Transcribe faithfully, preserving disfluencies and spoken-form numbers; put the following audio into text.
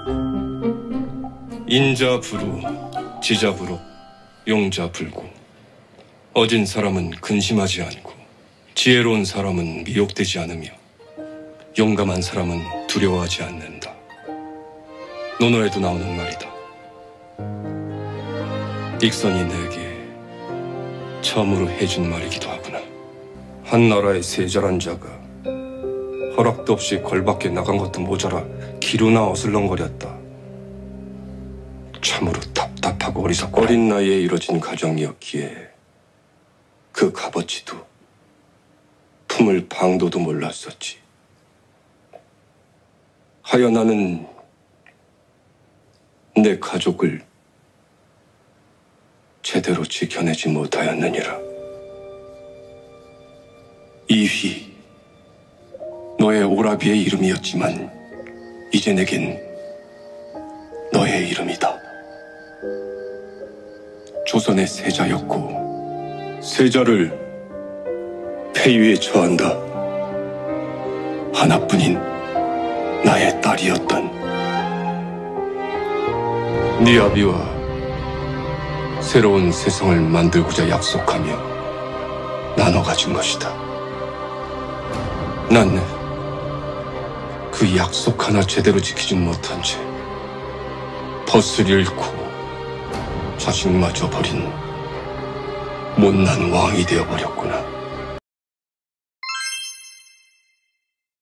인자 불우, 지자 불업, 용자 불구. 어진 사람은 근심하지 않고 지혜로운 사람은 미혹되지 않으며 용감한 사람은 두려워하지 않는다. 논어에도 나오는 말이다. 익선이 내게 처음으로 해준 말이기도 하구나. 한 나라의 세자란 자가 허락도 없이 걸 밖에 나간 것도 모자라 기루나 어슬렁거렸다. 참으로 답답하고 어리석고 어린 나이에 이뤄진 가정이었기에 그 값어치도 품을 방도도 몰랐었지. 하여 나는 내 가족을 제대로 지켜내지 못하였느니라. 이휘, 너의 오라비의 이름이었지만 이제 내겐 너의 이름이다. 조선의 세자였고 세자를 폐위에 처한다. 하나뿐인 나의 딸이었던 네 아비와 새로운 세상을 만들고자 약속하며 나눠 가진 것이다. 난 그 약속 하나 제대로 지키진 못한 채 벗을 잃고 자식마저 버린 못난 왕이 되어버렸구나.